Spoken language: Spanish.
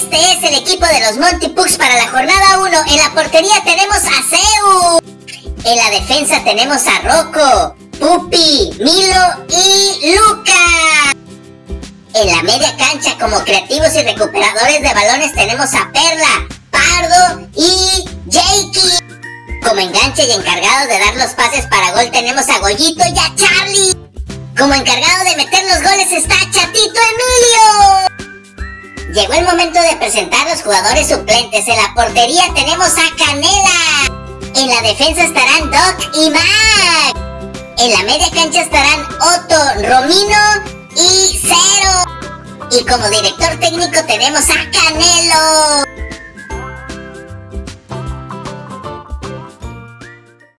Este es el equipo de los Monty Pugs para la jornada 1. En la portería tenemos a Zeus. En la defensa tenemos a Rocco, Pupi, Milo y Luca. En la media cancha, como creativos y recuperadores de balones, tenemos a Perla, Pardo y Jakey. Como enganche y encargado de dar los pases para gol tenemos a Goyito y a Charlie. Como encargado de meter los goles está Chatito Emilio. Llegó el momento de presentar los jugadores suplentes. En la portería tenemos a Canela. En la defensa estarán Doc y Mac. En la media cancha estarán Otto, Romino y Cero. Y como director técnico tenemos a Canelo.